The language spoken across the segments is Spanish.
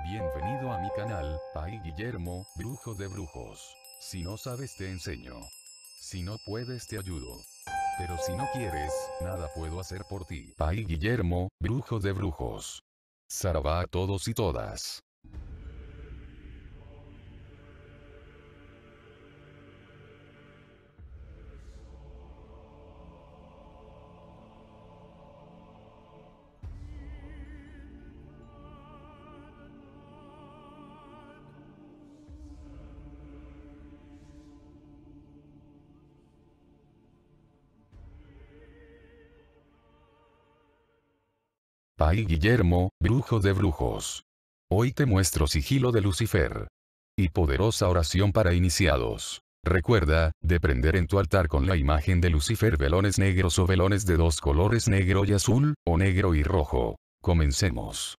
Bienvenido a mi canal, Pai Guillermo, Brujo de Brujos. Si no sabes te enseño. Si no puedes te ayudo. Pero si no quieres, nada puedo hacer por ti. Pai Guillermo, Brujo de Brujos. Saravá a todos y todas. Pai Guillermo, Brujo de Brujos. Hoy te muestro sigilo de Lucifer. Y poderosa oración para iniciados. Recuerda, de prender en tu altar con la imagen de Lucifer velones negros o velones de dos colores negro y azul, o negro y rojo. Comencemos.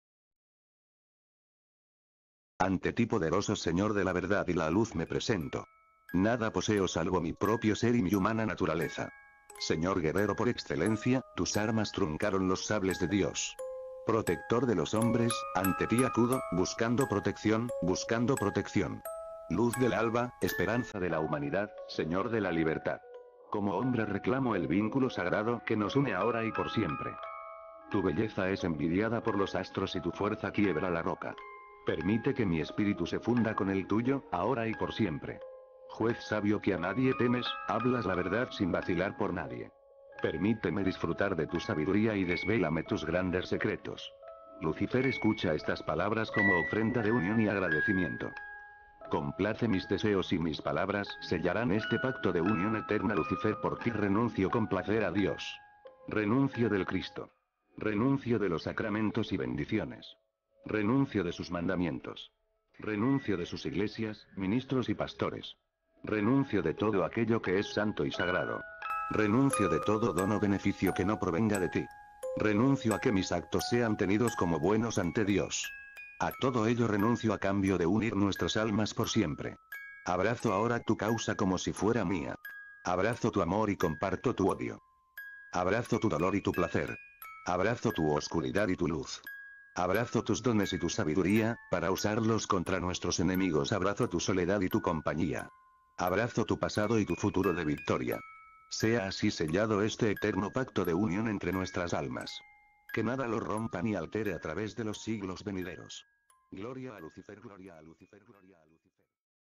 Ante ti, poderoso Señor de la verdad y la luz, me presento. Nada poseo salvo mi propio ser y mi humana naturaleza. Señor guerrero por excelencia, tus armas truncaron los sables de Dios. Protector de los hombres, ante ti acudo, buscando protección, buscando protección. Luz del alba, esperanza de la humanidad, Señor de la libertad. Como hombre reclamo el vínculo sagrado que nos une ahora y por siempre. Tu belleza es envidiada por los astros y tu fuerza quiebra la roca. Permite que mi espíritu se funda con el tuyo, ahora y por siempre. Juez sabio que a nadie temes, hablas la verdad sin vacilar por nadie. Permíteme disfrutar de tu sabiduría y desvélame tus grandes secretos. Lucifer escucha estas palabras como ofrenda de unión y agradecimiento. Complace mis deseos y mis palabras sellarán este pacto de unión eterna. Lucifer, por ti renuncio con placer a Dios. Renuncio del Cristo. Renuncio de los sacramentos y bendiciones. Renuncio de sus mandamientos. Renuncio de sus iglesias, ministros y pastores. Renuncio de todo aquello que es santo y sagrado. Renuncio de todo don o beneficio que no provenga de ti. Renuncio a que mis actos sean tenidos como buenos ante Dios. A todo ello renuncio a cambio de unir nuestras almas por siempre. Abrazo ahora tu causa como si fuera mía. Abrazo tu amor y comparto tu odio. Abrazo tu dolor y tu placer. Abrazo tu oscuridad y tu luz. Abrazo tus dones y tu sabiduría, para usarlos contra nuestros enemigos. Abrazo tu soledad y tu compañía. Abrazo tu pasado y tu futuro de victoria. Sea así sellado este eterno pacto de unión entre nuestras almas. Que nada lo rompa ni altere a través de los siglos venideros. Gloria a Lucifer, gloria a Lucifer, gloria a Lucifer.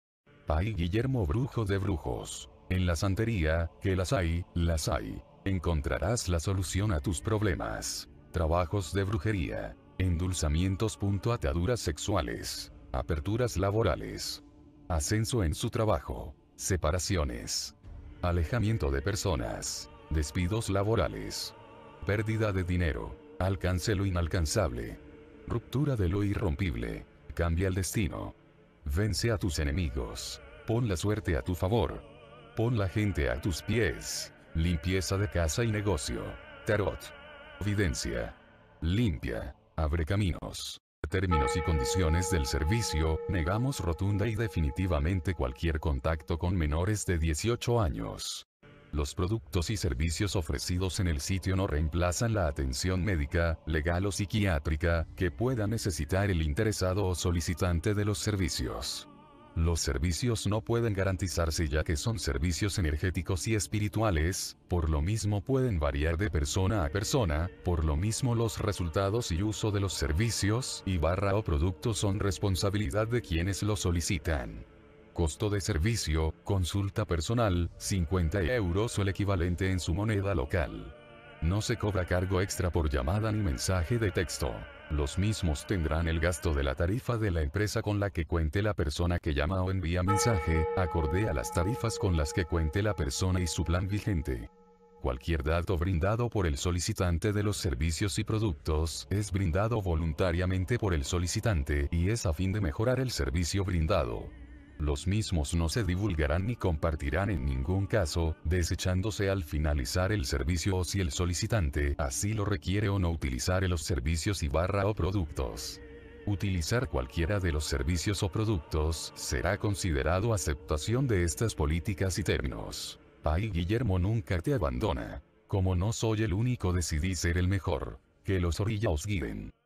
Pai Guillermo, Brujo de Brujos. En la santería, que las hay, encontrarás la solución a tus problemas. Trabajos de brujería. Endulzamientos. Ataduras sexuales. Aperturas laborales. Ascenso en su trabajo. Separaciones. Alejamiento de personas. Despidos laborales. Pérdida de dinero. Alcance lo inalcanzable. Ruptura de lo irrompible. Cambia el destino. Vence a tus enemigos. Pon la suerte a tu favor. Pon la gente a tus pies. Limpieza de casa y negocio. Tarot. Evidencia. Limpia. Abre caminos. Términos y condiciones del servicio: negamos rotunda y definitivamente cualquier contacto con menores de 18 años. Los productos y servicios ofrecidos en el sitio no reemplazan la atención médica, legal o psiquiátrica que pueda necesitar el interesado o solicitante de los servicios. Los servicios no pueden garantizarse ya que son servicios energéticos y espirituales, por lo mismo pueden variar de persona a persona, por lo mismo los resultados y uso de los servicios o productos son responsabilidad de quienes lo solicitan. Costo de servicio: consulta personal, 50 € o el equivalente en su moneda local. No se cobra cargo extra por llamada ni mensaje de texto. Los mismos tendrán el gasto de la tarifa de la empresa con la que cuente la persona que llama o envía mensaje, acorde a las tarifas con las que cuente la persona y su plan vigente. Cualquier dato brindado por el solicitante de los servicios y productos es brindado voluntariamente por el solicitante y es a fin de mejorar el servicio brindado. Los mismos no se divulgarán ni compartirán en ningún caso, desechándose al finalizar el servicio o si el solicitante así lo requiere o no utilizar los servicios o productos. Utilizar cualquiera de los servicios o productos será considerado aceptación de estas políticas y términos. Pai Guillermo nunca te abandona. Como no soy el único, decidí ser el mejor. Que los orillas os guíen.